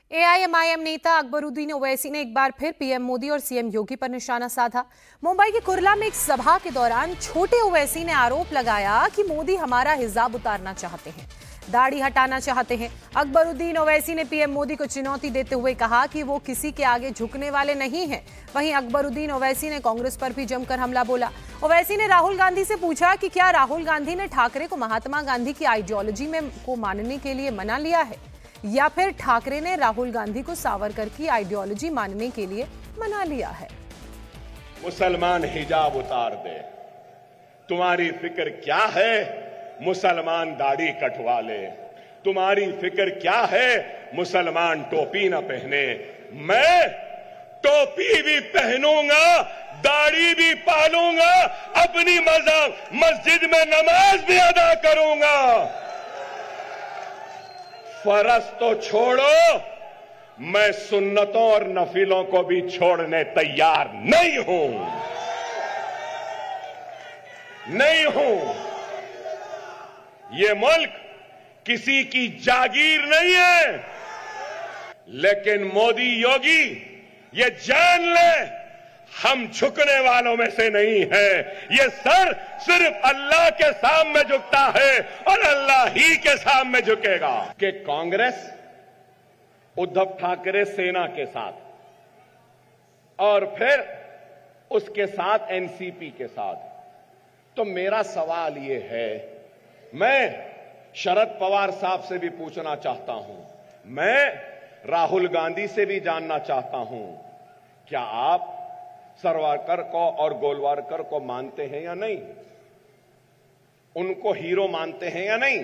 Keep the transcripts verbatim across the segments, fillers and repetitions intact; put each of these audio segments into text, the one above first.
AIMIM नेता अकबरुद्दीन ओवैसी ने एक बार फिर पीएम मोदी और सीएम योगी पर निशाना साधा। मुंबई के कुर्ला में एक सभा के दौरान छोटे ओवैसी ने आरोप लगाया कि मोदी हमारा हिजाब उतारना चाहते हैं, दाढ़ी हटाना चाहते हैं। अकबरुद्दीन ओवैसी ने पीएम मोदी को चुनौती देते हुए कहा कि वो किसी के आगे झुकने वाले नहीं हैं। वहीं अकबरुद्दीन ओवैसी ने कांग्रेस पर भी जमकर हमला बोला। ओवैसी ने राहुल गांधी से पूछा कि क्या राहुल गांधी ने ठाकरे को महात्मा गांधी की आइडियोलॉजी में को मानने के लिए मना लिया है, या फिर ठाकरे ने राहुल गांधी को सावरकर की आइडियोलॉजी मानने के लिए मना लिया है। मुसलमान हिजाब उतार दे, तुम्हारी फिक्र क्या है? मुसलमान दाढ़ी कटवा ले, तुम्हारी फिक्र क्या है? मुसलमान टोपी न पहने। मैं टोपी भी पहनूंगा, दाढ़ी भी पालूंगा, अपनी मजहब मस्जिद में नमाज भी अदा करूंगा। फर्ज तो छोड़ो, मैं सुन्नतों और नफिलों को भी छोड़ने तैयार नहीं हूं, नहीं हूं। ये मुल्क किसी की जागीर नहीं है, लेकिन मोदी योगी ये जान ले, हम झुकने वालों में से नहीं है। ये सर सिर्फ अल्लाह के सामने झुकता है और अल्लाह ही के सामने झुकेगा। कि कांग्रेस उद्धव ठाकरे सेना के साथ और फिर उसके साथ एनसीपी के साथ, तो मेरा सवाल ये है, मैं शरद पवार साहब से भी पूछना चाहता हूं, मैं राहुल गांधी से भी जानना चाहता हूं, क्या आप सावरकर को और गोलवारकर को मानते हैं या नहीं? उनको हीरो मानते हैं या नहीं?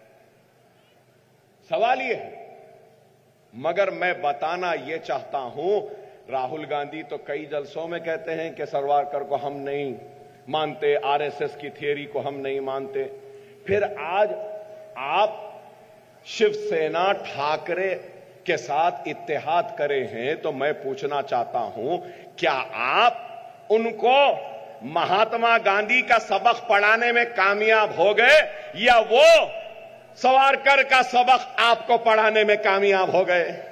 सवाल ये है। मगर मैं बताना यह चाहता हूं, राहुल गांधी तो कई जलसों में कहते हैं कि सावरकर को हम नहीं मानते, आरएसएस की थियरी को हम नहीं मानते। फिर आज आप शिवसेना ठाकरे के साथ इत्तेहाद करे हैं, तो मैं पूछना चाहता हूं, क्या आप उनको महात्मा गांधी का सबक पढ़ाने में कामयाब हो गए, या वो सावरकर का सबक आपको पढ़ाने में कामयाब हो गए?